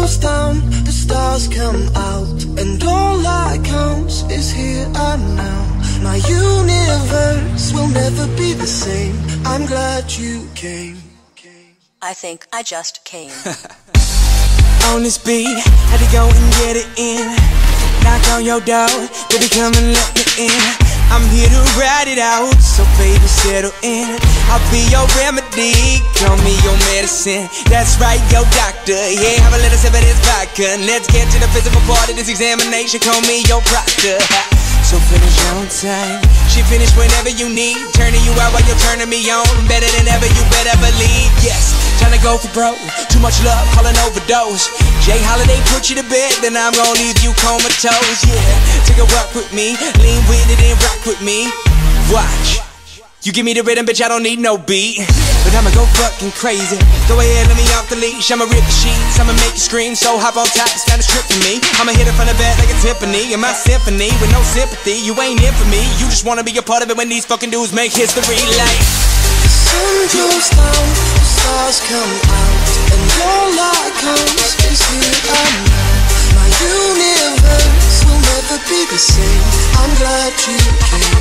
goes down, the stars come out, and all that counts is here and now. My universe will never be the same. I'm glad you came. I think I just came. On this beat, had to go and get it in. Knock on your door, baby, come and let me in. I'm here to ride it out, so baby, settle in. I'll be your remedy, call me your medicine. That's right, your doctor, yeah, have a little sip of this vodka. Let's get to the physical part of this examination, call me your proctor. So finish on time, she finish whenever you need. Turning you out while you're turning me on. Better than ever, you better believe. Yes, tryna go for broke, too much love, call an overdose. Jay Holiday put you to bed, then I'm gonna leave you comatose. Yeah, take a walk with me, lean with it and rock with me. Watch, you give me the rhythm, bitch, I don't need no beat. But I'ma go fucking crazy. Go ahead, let me off the leash. I'ma rip the sheets, I'ma make you scream. So hop on top, it's kinda strip for me. I'ma hit it from the back like a Tiffany. In my symphony, with no sympathy. You ain't in for me, you just wanna be a part of it when these fucking dudes make history. Like the sun goes down, the stars come out, and all that counts is here and now. My universe will never be the same. I'm glad you came.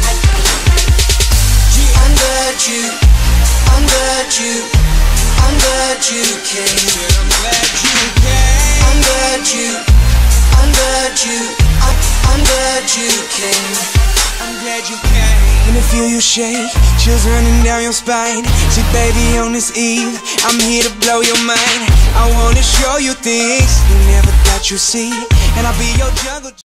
I'm glad you came. I'm glad you came. I'm glad you came. I'm glad you came. I'm glad you came. When I feel you shake, chills running down your spine. See, baby, on this eve, I'm here to blow your mind. I wanna show you things you never thought you'd see, and I'll be your jungle.